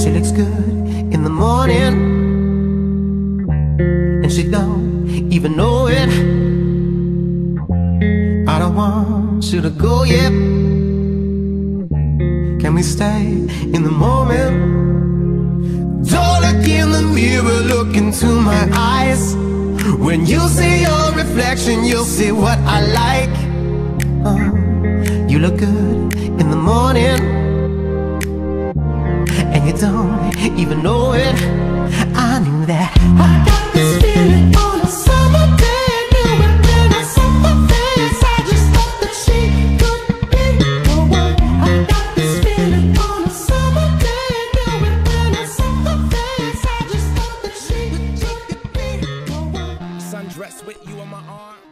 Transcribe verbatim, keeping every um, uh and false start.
She looks good in the morning, and she don't even know it. I don't want you to go yet. Can we stay in the moment? Don't look in the mirror, look into my eyes. When you see your reflection, you'll see what I like. uh, You look good in the morning, and you don't even know it. I knew that. I got this feeling on a summer day. Knew it when I saw her face. I just thought that she could be the one. I got this feeling on a summer day. Knew it when I saw her face. I just thought that she could be the one. Sundress with you on my arm.